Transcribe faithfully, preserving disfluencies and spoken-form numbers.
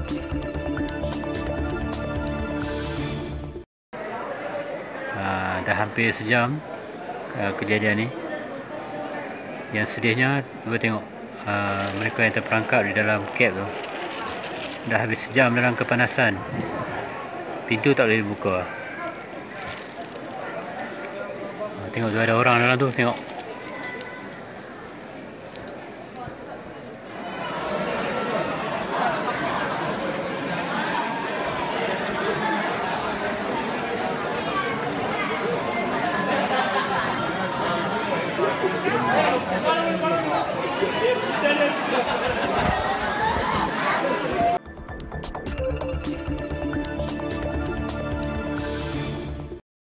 Ha, dah hampir sejam uh, kejadian ni. Yang sedihnya, cuba tengok uh, mereka yang terperangkap di dalam cab tu. Dah habis sejam dalam kepanasan. Pintu tak boleh dibuka. Ha, tengok tu ada orang dalam tu, tengok.